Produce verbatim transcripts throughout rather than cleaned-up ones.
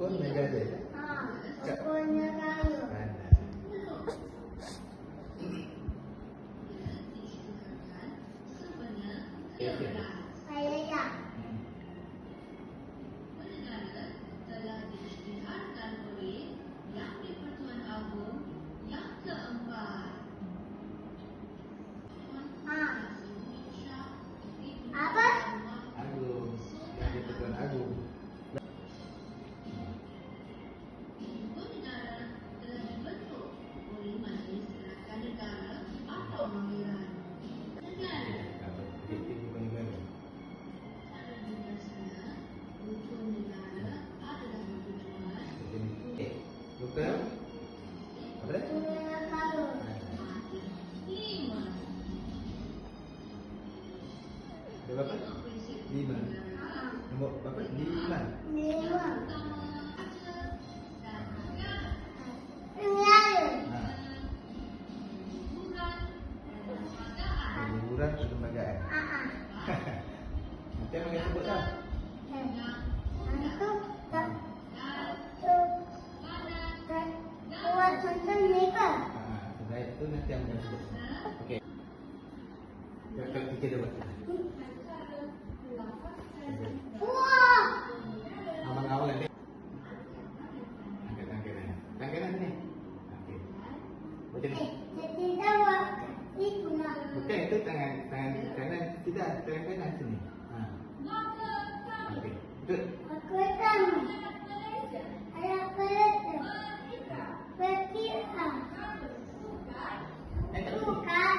rukun negara. Ha, rukun negara. Saya ya. Apa? Agung, yang di-Pertuan Agung. Betul? Apa dah? Ada berapa? Lima. Nombor berapa? Lima. Lima. Liburan kelembagaan. Macam mana sebut tau? Antum tak tak buat macam mereka. Ah, sebaik itu nanti yang akan sebut. Okey. Kita kita dah buat. Wah. Awal-awal nanti. Angkat tangan. Tangan kanan ni. Okey. Macam ni. Jadi dah buat itu nak. Bukan itu tangan tangan kanan. Tidak, tangan kanan sini. Ha. Okey. Betul. Aku tahu. Ayah pelita. Pelita. Eh, tak boleh. Bukan.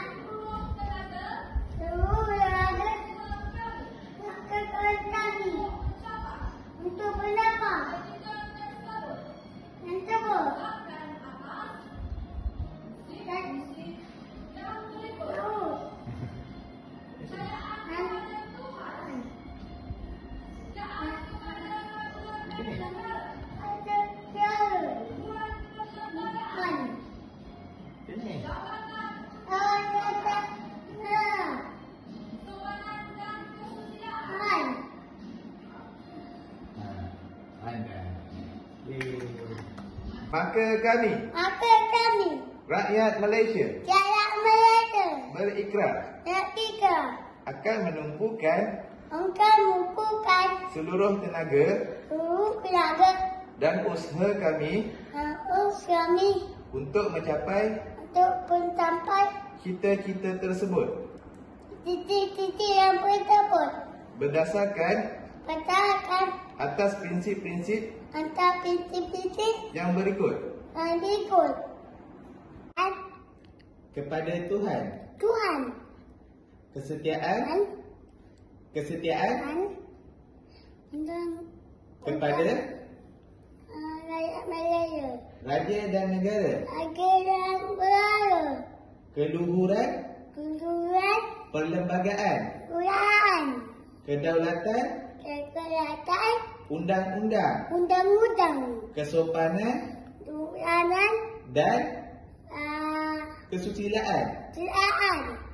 Semua ada. Nak kekal tadi. Untuk berapa? Nanti apa? Dan terus. Sini. Ada tiara. Bukan. Sini. Ada tak. Nah. Kan. Ha. Anda. Ye. Maka kami, Apa kami? rakyat Malaysia, Cara Malaysia. berikrar Nak tiga. akan menumpukan Engkau mengumpulkan seluruh tenaga seluruh tenaga dan usaha kami harus kami untuk mencapai untuk mencapai cita-cita tersebut titik-titik yang tersebut berdasarkan berdasarkan atas prinsip-prinsip antara prinsip-prinsip yang berikut. yang berikut. Dan Kepada Tuhan, Tuhan kesetiaan, dan kesetiaan dan dan kepada uh, rakyat Malaysia, raja dan negara, agar berada keluhuran, kunjungan perlembagaan, ulang kedaulatan, kekelihatan undang-undang, undang-undang kesopanan tulanan dan uh, kesusilaan. keadaan